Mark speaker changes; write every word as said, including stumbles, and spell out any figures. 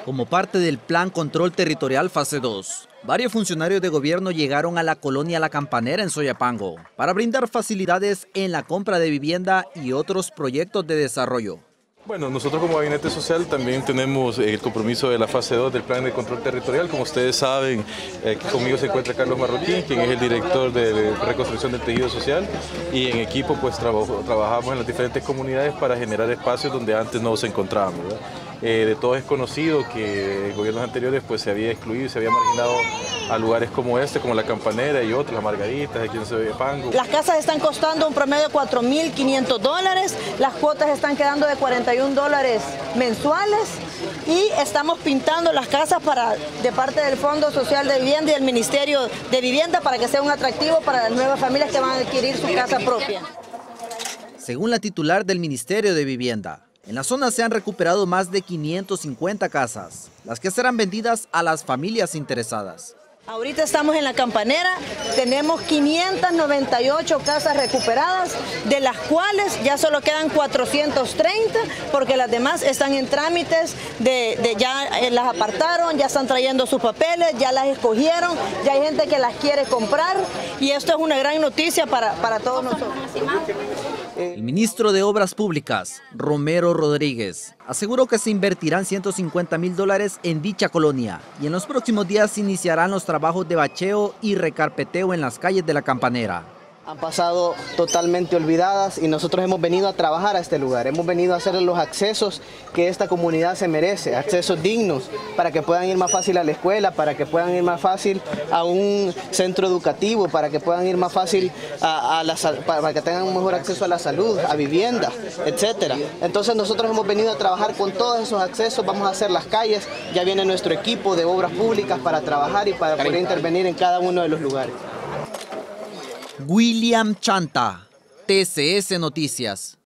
Speaker 1: Como parte del Plan Control Territorial Fase dos, varios funcionarios de gobierno llegaron a la colonia La Campanera en Soyapango para brindar facilidades en la compra de vivienda y otros proyectos de desarrollo.
Speaker 2: Bueno, nosotros como Gabinete Social también tenemos el compromiso de la fase dos del Plan de Control Territorial. Como ustedes saben, aquí conmigo se encuentra Carlos Marroquín, quien es el director de reconstrucción del tejido social, y en equipo pues trabajo, trabajamos en las diferentes comunidades para generar espacios donde antes no se encontrábamos, ¿verdad? Eh, de todos es conocido que en gobiernos anteriores pues se había excluido, se había marginado a lugares como este, como La Campanera y otros, Las Margaritas, aquí en Soyapango.
Speaker 3: Las casas están costando un promedio de cuatro mil quinientos dólares, las cuotas están quedando de cuarenta y un dólares mensuales y estamos pintando las casas para, de parte del Fondo Social de Vivienda y el Ministerio de Vivienda para que sea un atractivo para las nuevas familias que van a adquirir su casa propia.
Speaker 1: Según la titular del Ministerio de Vivienda, en la zona se han recuperado más de quinientas cincuenta casas, las que serán vendidas a las familias interesadas.
Speaker 3: Ahorita estamos en La Campanera, tenemos quinientas noventa y ocho casas recuperadas, de las cuales ya solo quedan cuatrocientas treinta, porque las demás están en trámites, de, de ya las apartaron, ya están trayendo sus papeles, ya las escogieron, ya hay gente que las quiere comprar y esto es una gran noticia para, para todos nosotros.
Speaker 1: El ministro de Obras Públicas, Romero Rodríguez, aseguró que se invertirán ciento cincuenta mil dólares en dicha colonia y en los próximos días se iniciarán los trabajos de bacheo y recarpeteo en las calles de La Campanera.
Speaker 4: Han pasado totalmente olvidadas y nosotros hemos venido a trabajar a este lugar, hemos venido a hacer los accesos que esta comunidad se merece, accesos dignos, para que puedan ir más fácil a la escuela, para que puedan ir más fácil a un centro educativo, para que puedan ir más fácil a, a la, para que tengan un mejor acceso a la salud, a vivienda, etcétera. Entonces nosotros hemos venido a trabajar con todos esos accesos, vamos a hacer las calles, ya viene nuestro equipo de obras públicas para trabajar y para poder intervenir en cada uno de los lugares.
Speaker 1: William Chanta, T C S Noticias.